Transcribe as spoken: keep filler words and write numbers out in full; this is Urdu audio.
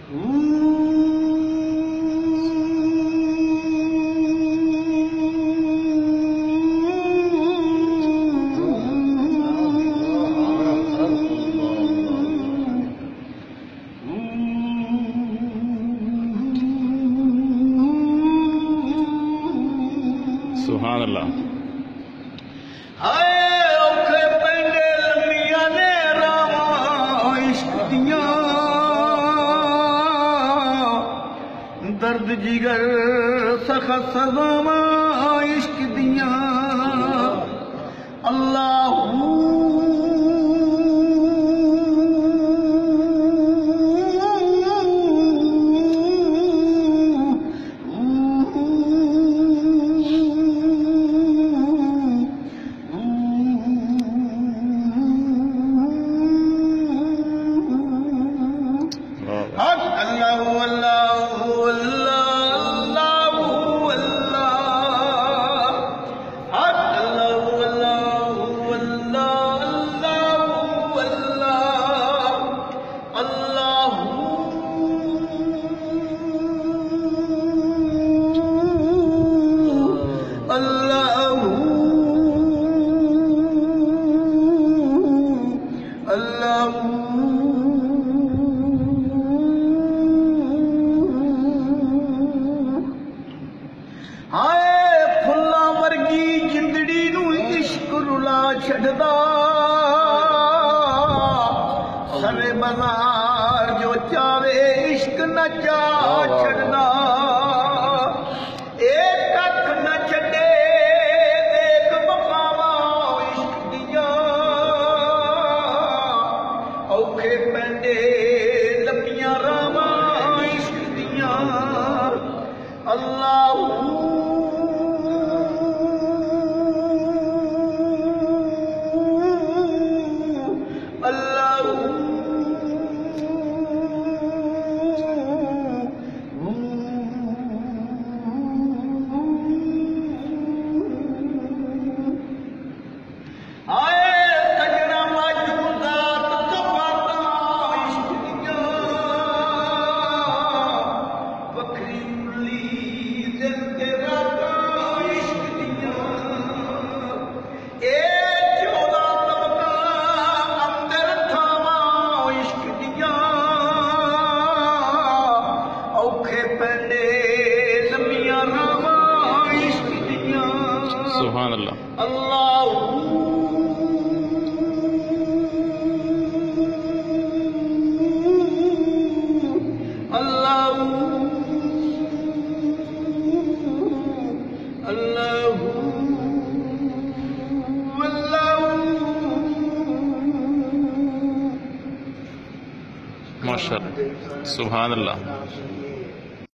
سبحان اللہ. درد جگر سخت سزاواں عشق دیاں اللہ چھڑدا سر بازار جو چاوے عشق نہ چا چھڑدا ایک ککھ نہ چھڑے دیکھ مقاماں عشق دیاں اوکھے پیندے لمبیاں راواں عشق دیاں اللہ سبحان اللہ. اللہ اللہ اللہ ماشاء اللہ. سبحان اللہ.